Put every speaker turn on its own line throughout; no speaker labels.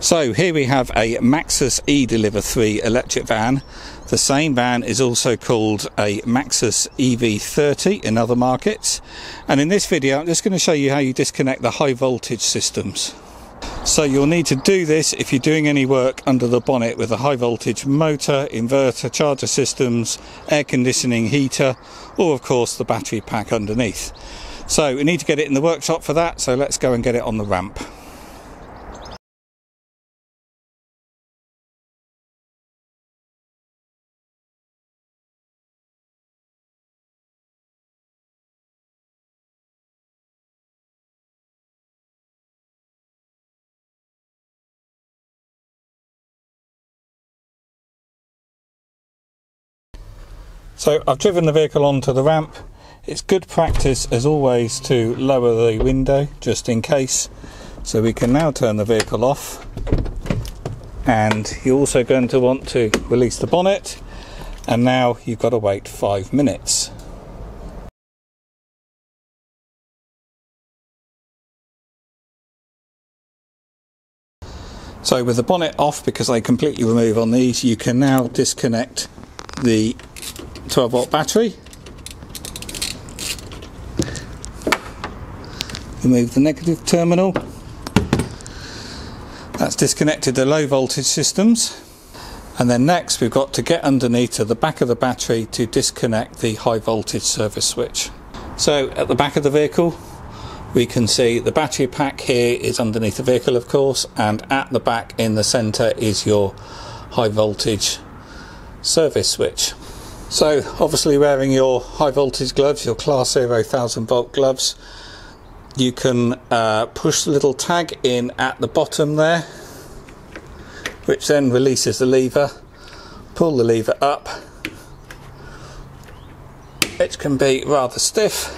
So here we have a Maxus eDeliver 3 electric van. The same van is also called a Maxus EV30 in other markets. And in this video I'm just going to show you how you disconnect the high voltage systems. So you'll need to do this if you're doing any work under the bonnet with a high voltage motor, inverter, charger systems, air conditioning, heater, or of course the battery pack underneath. So we need to get it in the workshop for that, so let's go and get it on the ramp. So I've driven the vehicle onto the ramp. It's good practice as always to lower the window just in case. So we can now turn the vehicle off, and you're also going to want to release the bonnet, and now you've got to wait 5 minutes. So with the bonnet off, because they completely remove on these, you can now disconnect the 12-volt battery, remove the negative terminal. That's disconnected the low voltage systems, and then next we've got to get underneath to the back of the battery to disconnect the high voltage service switch. So at the back of the vehicle we can see the battery pack here is underneath the vehicle, of course, and at the back in the centre is your high voltage service switch. So obviously wearing your high voltage gloves, your class 0 1000 volt gloves, you can push the little tag in at the bottom there, which then releases the lever. Pull the lever up, it can be rather stiff,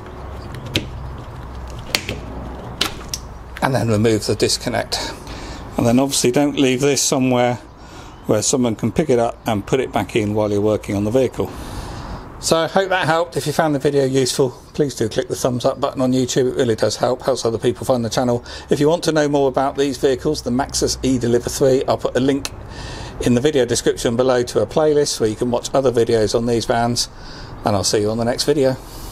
and then remove the disconnect. And then obviously don't leave this somewhere where someone can pick it up and put it back in while you're working on the vehicle. So I hope that helped. If you found the video useful, please do click the thumbs up button on YouTube. It really does help, helps other people find the channel. If you want to know more about these vehicles, the Maxus eDeliver 3, I'll put a link in the video description below to a playlist where you can watch other videos on these vans, and I'll see you on the next video.